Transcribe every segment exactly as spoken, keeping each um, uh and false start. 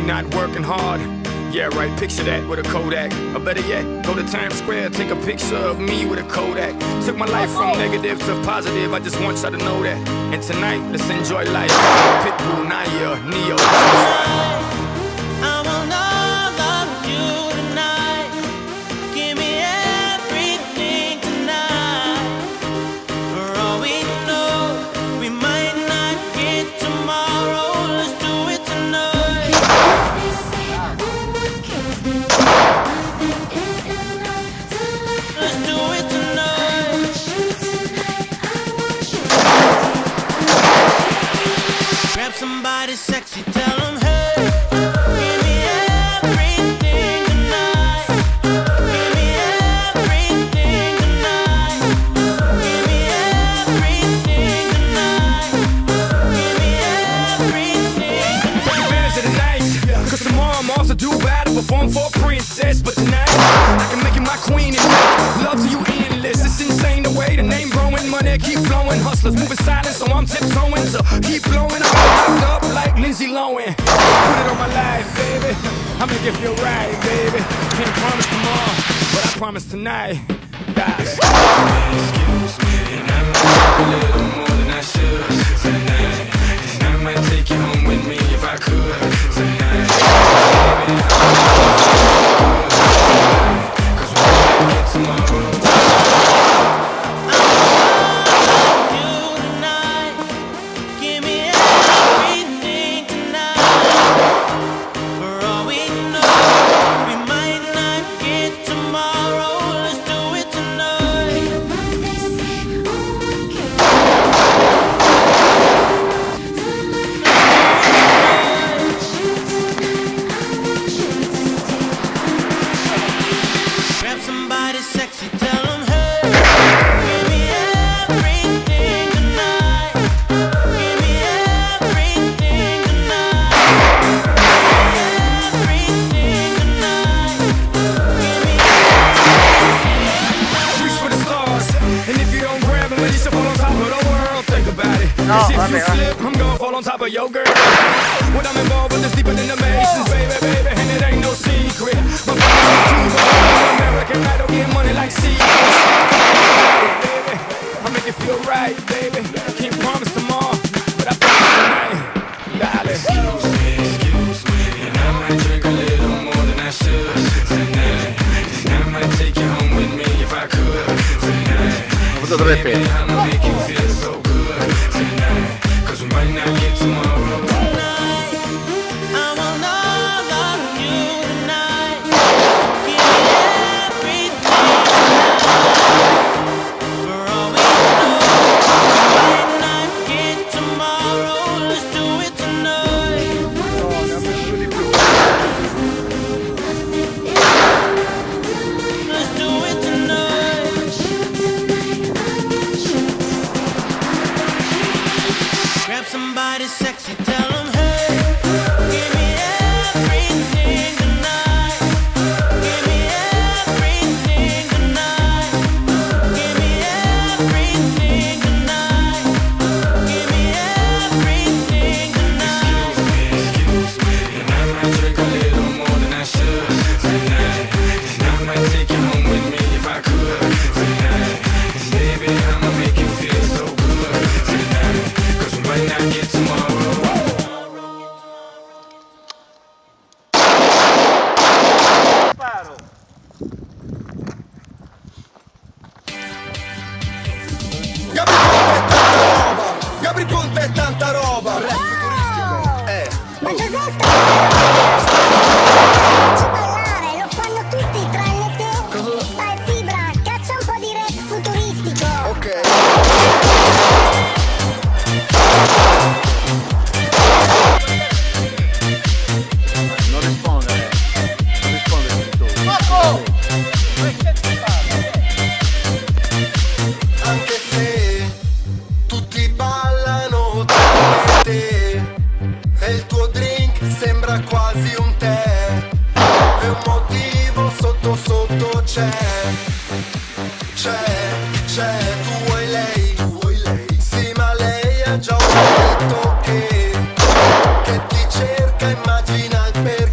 not working hard. Yeah, right, picture that with a Kodak. Or better yet, go to Times Square, take a picture of me with a Kodak. Took my life from negative to positive, I just want y'all to know that. And tonight, let's enjoy life. Pitbull, Naya, Neo. Somebody sexy, tell them, hey, give me everything tonight. Give me everything tonight. Give me everything tonight. Give me everything tonight. Take advantage of the night, cause tomorrow I'm off to do battle, perform for a princess. But tonight, I can make you my queen and make love to you endless. It's insane the way the name growing, money keep flowing. Hustlers moving silent, so I'm tiptoeing. So keep blowing up. Up like Lindsay Lohan. Put it on my life, baby. I make it feel right, baby. Can't promise tomorrow, but I promise tonight. Guys. Excuse me, and I might a little more than I should tonight. And I might take you home with me if I could tonight. Baby, cause we're gonna get tomorrow. No, if you slip, I'm gonna fall on top of your girl. When I'm involved with this deeper than the Masons, baby, baby, and it ain't no secret. My American idol get money like secrets. Baby, I make it feel right, baby. Can't promise tomorrow, but I promise tonight, darling. Excuse me, excuse me, and I might drink a little more than I should tonight. And I might take you home with me if I could tonight. Baby, I'ma make you feel so good tonight, cause we might not get tomorrow. Tonight, I want all of you tonight. Give me everything tonight. For all we know, we might not get tomorrow. Let's do it tonight. Let's do it tonight. Grab somebody sexy, tell them, hey, give me everything tonight. Give me everything tonight. Give me everything tonight. Give me everything tonight. Excuse me, excuse me, and I might drink a little more than I should tonight. And I might take you home with me if I could tonight. And baby, I'ma make you feel so good tonight, cause we might not get tomorrow. Gabri Ponte è tanta roba. Rap futuristico. Eh. Ma cos'è sta? Facci ballare, lo fanno tutti tranne te. Cosa? Dai Fibra, caccia un po' di rap futuristico. Ok. Non rispondere, non rispondere tutto. Marco! Anche se tutti ballano tranne te, e il tuo drink sembra quasi un tè, e un motivo sotto sotto c'è, c'è, c'è, tu vuoi lei, tu vuoi lei, sì ma lei ha già un detto che, che ti cerca, immagina il perché.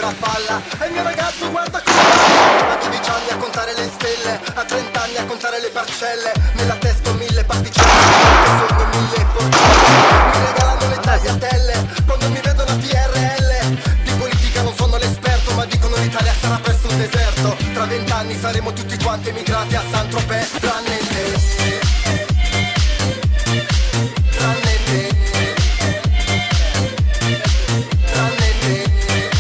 la palla. E il mio ragazzo guarda come va. A dodici anni a contare le stelle, a trenta anni a contare le parcelle. Nella testa ho mille particelle, che sono mille porcelle. Mi regalano le tagliatelle quando mi vedono a T R L. Di politica non sono l'esperto, ma dicono l'Italia sarà presto un deserto. Tra vent'anni saremo tutti quanti emigrati a Saint-Tropez, tranne te. Tranne te. Tranne te.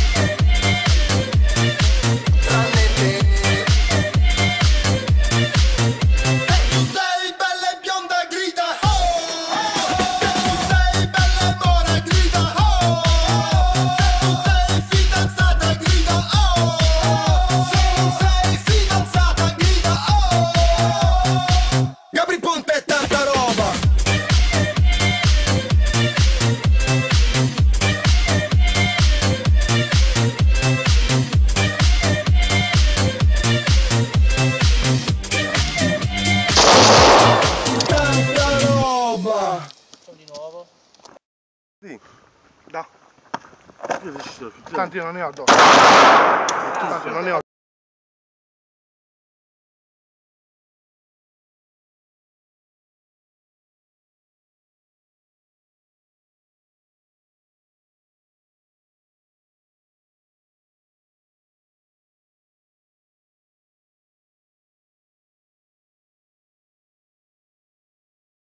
Tranne te. Se tu sei bella e bionda grida oh! Se tu sei bella e mora grida oh! Se tu sei fidanzata grida oh! Se non sei fidanzata grida oh! Gabri Ponte e tanta roba. Tanta roba. Sì, da. Io deciso, Tanti non ne ho addosso. Tanti non ne ho